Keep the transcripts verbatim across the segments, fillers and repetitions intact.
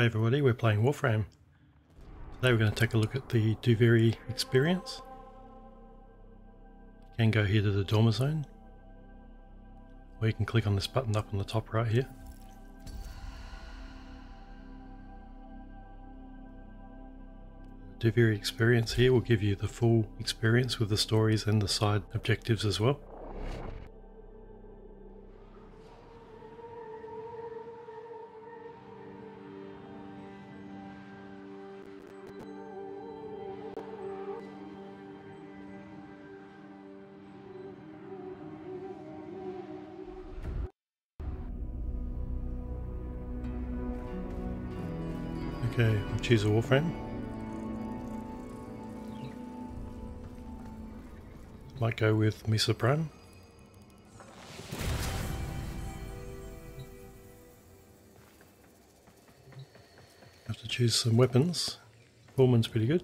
Hi everybody, we're playing Warframe. Today we're going to take a look at the Duviri Experience. You can go here to the Dormer Zone, or you can click on this button up on the top right here. The Duviri Experience here will give you the full experience with the stories and the side objectives as well. Okay, we'll choose a Warframe. Might go with Misa Prime. Have to choose some weapons. Performance pretty good.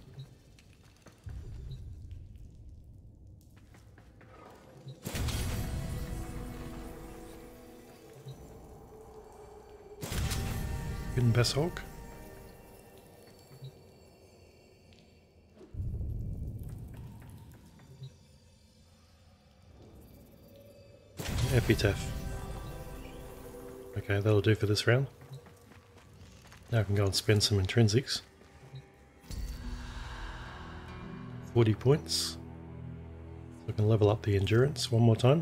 Hidden Basshawk. Epitaph. Okay, that'll do for this round. Now I can go and spend some intrinsics. forty points. So I can level up the endurance one more time.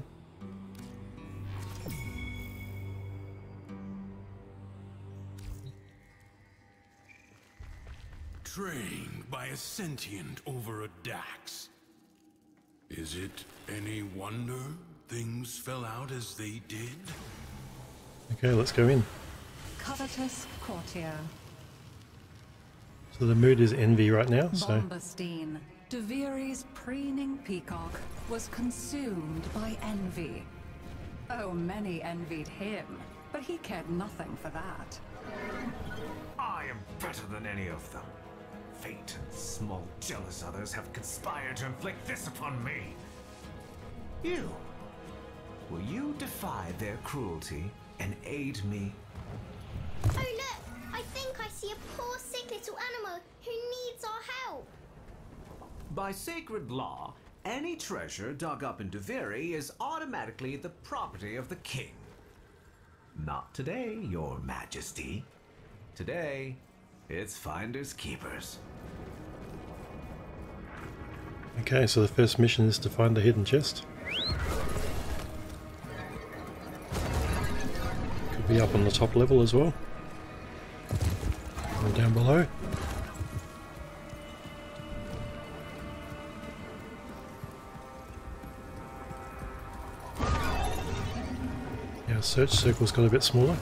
Trained by a sentient over a Dax. Is it any wonder things fell out as they did? Okay, let's go in. Covetous courtier. So the mood is envy right now, so... Bombastine, Duviri's preening peacock, was consumed by envy. Oh, many envied him, but he cared nothing for that. I am better than any of them. Fate and small jealous others have conspired to inflict this upon me. You. Will you defy their cruelty and aid me? Oh look! I think I see a poor sick little animal who needs our help. By sacred law, any treasure dug up in Duviri is automatically the property of the king. Not today, your majesty. Today, it's finders keepers. Okay, so the first mission is to find the hidden chest. Could be up on the top level as well, or down below. Yeah, search circle's got a bit smaller.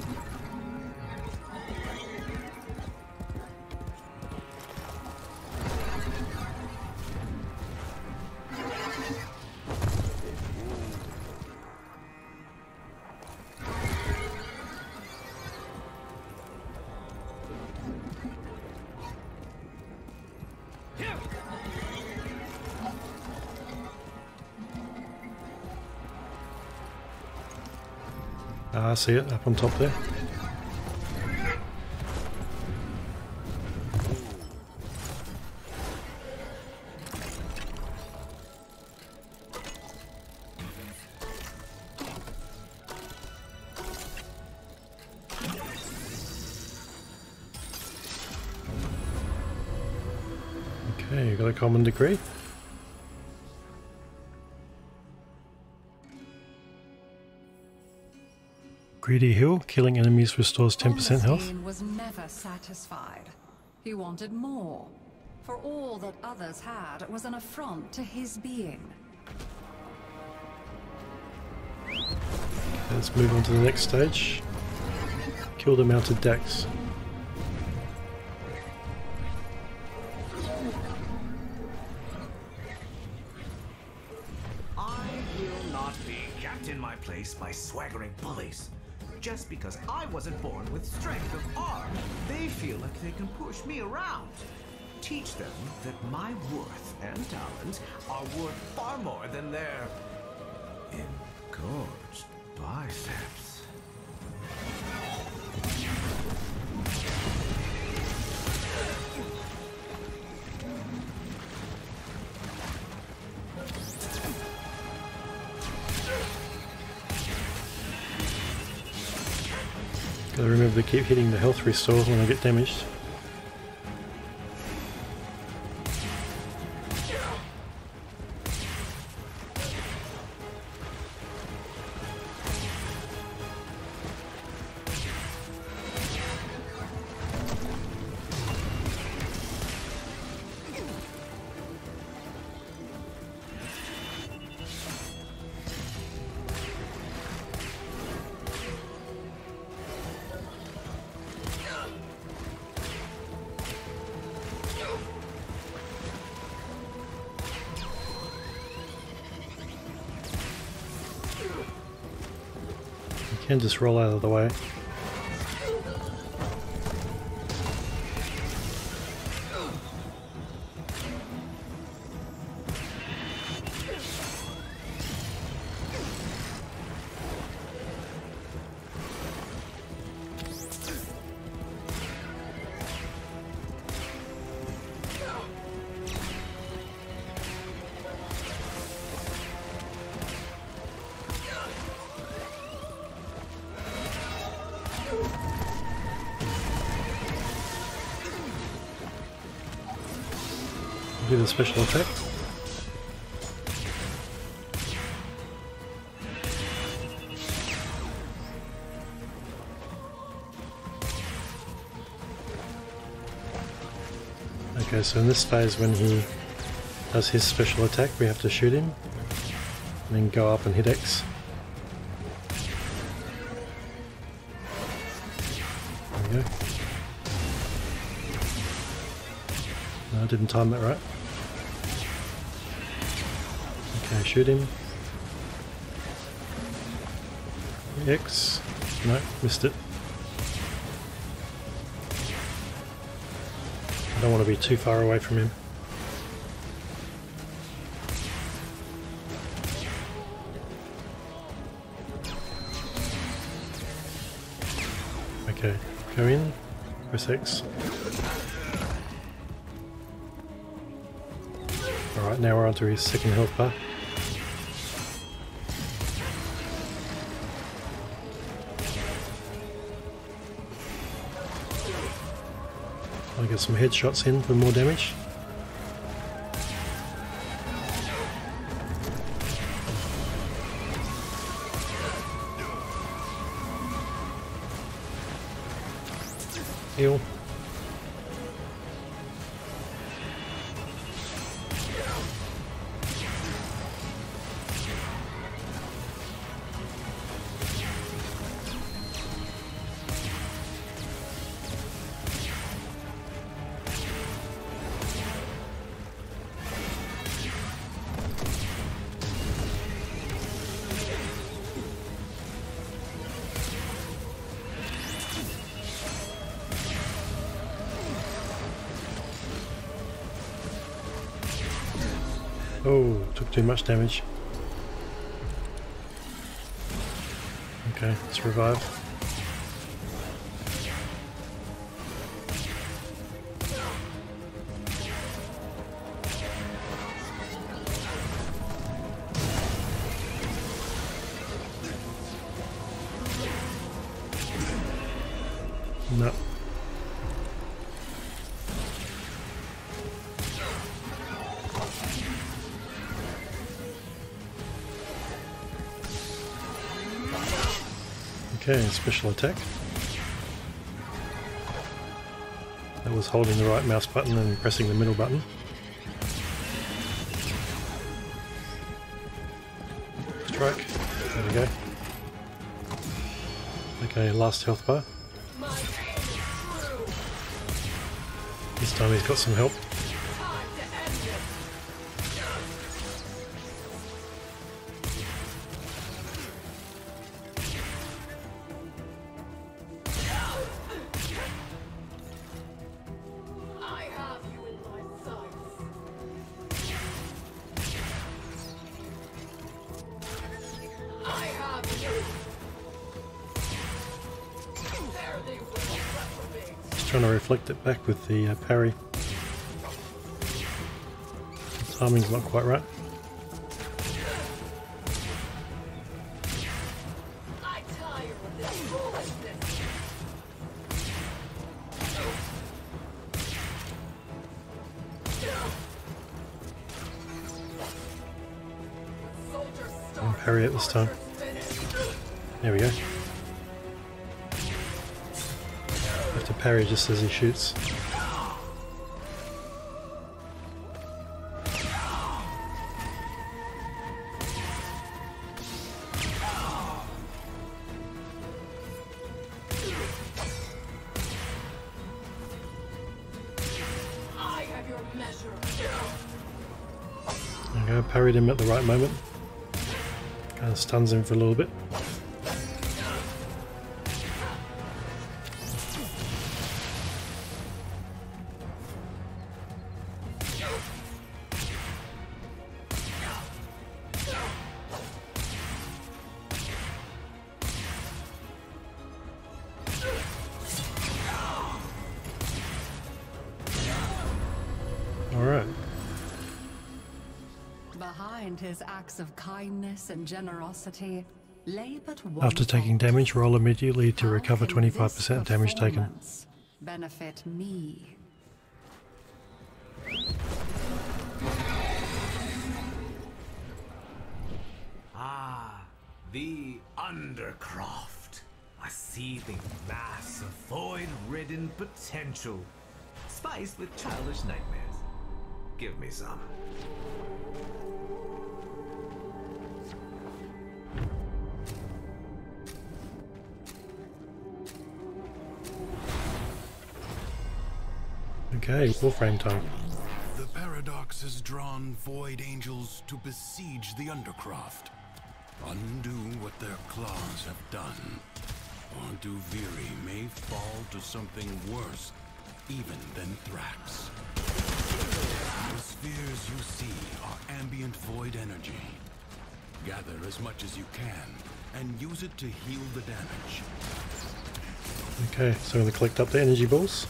Ah, I see it up on top there. Okay, you got a common degree. Greedy Hill, killing enemies restores ten percent health. Bombastine was never satisfied. He wanted more. For all that others had was an affront to his being. Let's move on to the next stage. Kill the mounted Dax. I will not be kept in my place by swaggering bullies. Just because I wasn't born with strength of arm, they feel like they can push me around. Teach them that my worth and talent are worth far more than their engorged biceps. Gotta remember to keep hitting the health restore when I get damaged. Can just roll out of the way. Do the special attack. Okay, so in this phase when he does his special attack we have to shoot him and then go up and hit X. There we go. No, I didn't time that right. Okay, shoot him. X. No, missed it. I don't want to be too far away from him. Okay, go in, press X. Alright, now we're onto his second health bar. I'll get some headshots in for more damage. Heal. Oh, took too much damage. Okay, let's revive. No. Okay, special attack. That was holding the right mouse button and pressing the middle button. Strike. There we go. Okay, last health bar. This time he's got some help. Trying to reflect it back with the uh, parry. The timing's not quite right. parry it this time. There we go. Have to parry just as he shoots. There we go, parried him at the right moment. Kind of stuns him for a little bit. Alright. Behind his acts of kindness and generosity lay but one After taking thought. damage, roll immediately to How recover can twenty-five percent this damage taken. performance benefit me? Ah, the Undercroft. A seething mass of void-ridden potential, spiced with childish nightmares. Give me some. Okay, Warframe time. The Paradox has drawn Void Angels to besiege the Undercroft. Undo what their claws have done, or Duviri may fall to something worse even than Thrax. The spheres you see are ambient void energy. Gather as much as you can and use it to heal the damage. Okay, so I'm going to collect up the energy balls.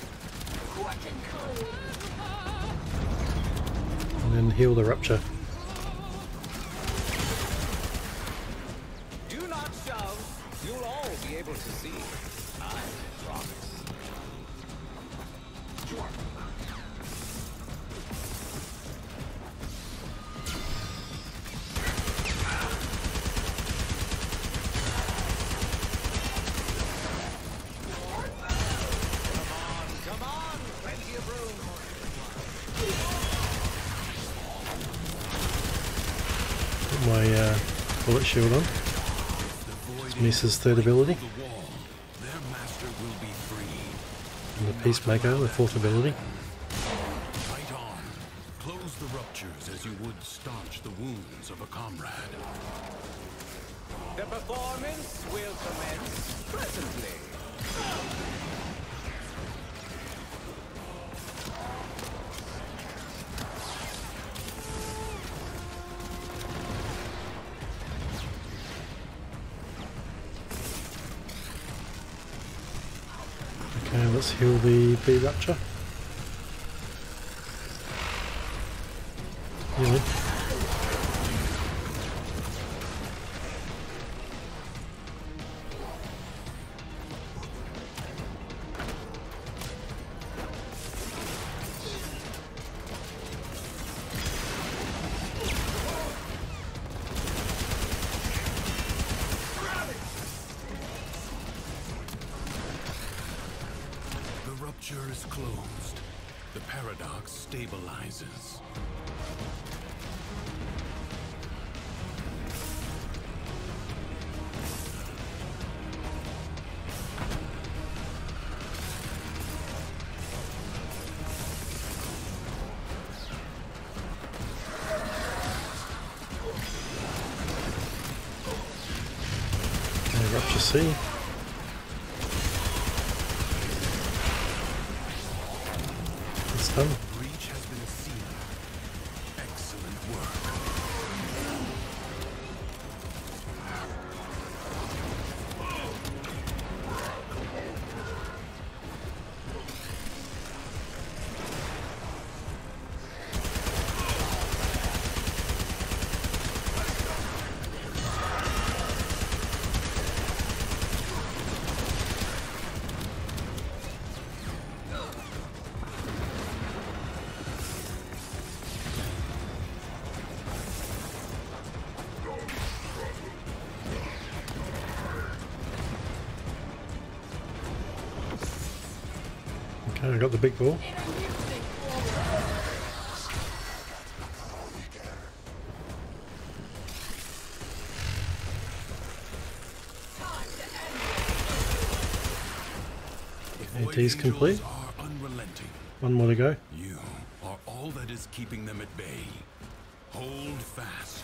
And then heal the rupture. Do not shove. You'll all be able to see. I promise. Come on, plenty of room. Put my uh, bullet shield on. It's Misa's third ability. The wall, their master will be free. And the Peacemaker, the fourth ability. Fight on. Close the ruptures as you would staunch the wounds of a comrade. The performance will commence presently. Okay, let's heal the B rupture. Healing. The rupture is closed. The paradox stabilizes. Okay, rupture C. It's done. Breach has been sealed. Excellent work. And I got the big ball. A T's complete. One more to go. You are all that is keeping them at bay. Hold fast.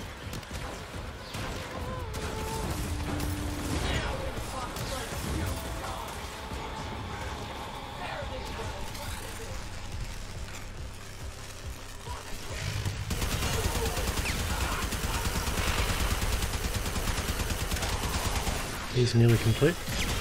He's nearly complete.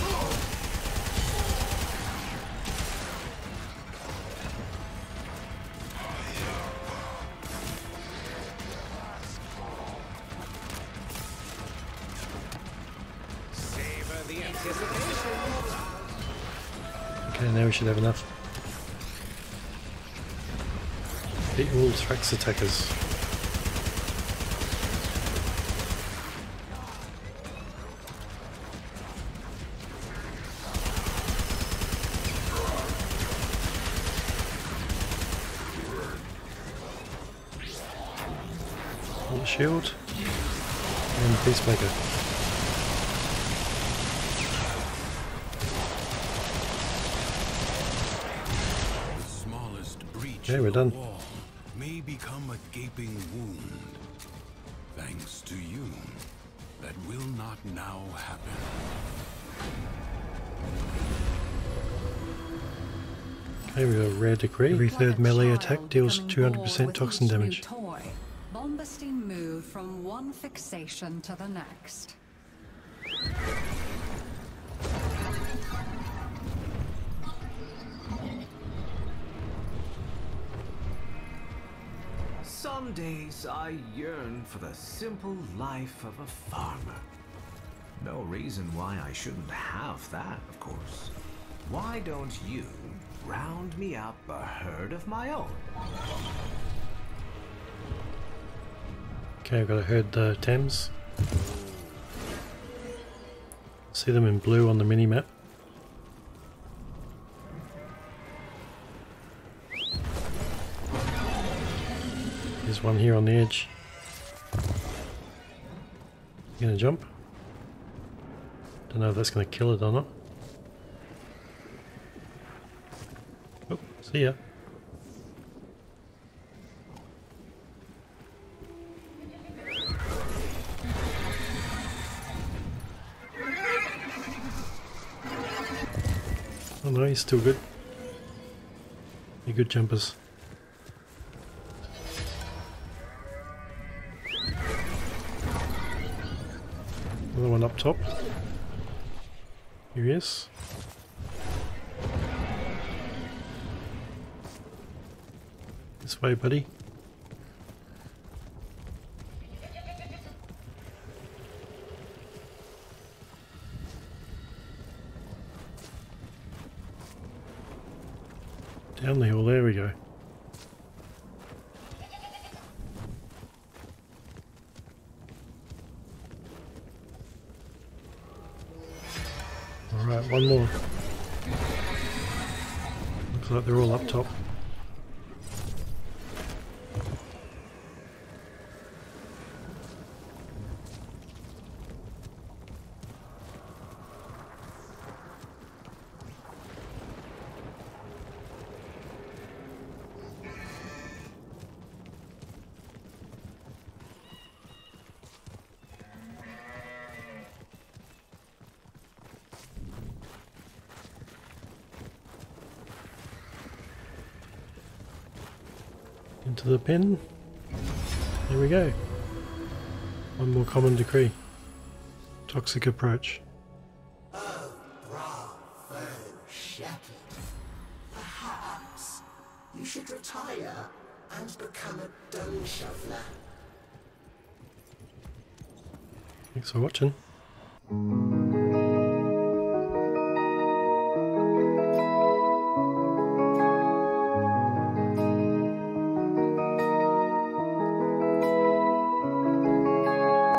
Okay, now we should have enough. Beat all Thrax attackers. Hold shield and Peacemaker. Okay, we're done. May become a gaping wound. Thanks to you, that will not now happen. Okay, we got a rare decree. Every third melee attack deals two hundred percent toxin damage. Toy, Bombastine moved from one fixation to the next. Some days I yearn for the simple life of a farmer. No reason why I shouldn't have that, of course. Why don't you round me up a herd of my own? Okay, I've got to herd the Thames. See them in blue on the mini-map. There's one here on the edge. You gonna jump? Don't know if that's gonna kill it or not. Oh, see ya. Oh no, he's still good. You're good jumpers. Another one up top. Here he is. This way, buddy. Down the hill, there we go. Alright, one more. Looks like they're all up top. Into the pen. There we go. One more common decree. Toxic approach. Oh, bravo, shepherd. Perhaps you should retire and become a dung shoveler. Thanks for watching.